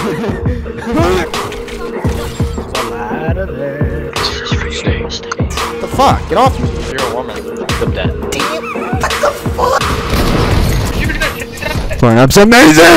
I'm out of there. What the fuck? Get off me. You're a woman. I'm dead. Pornhub's amazing!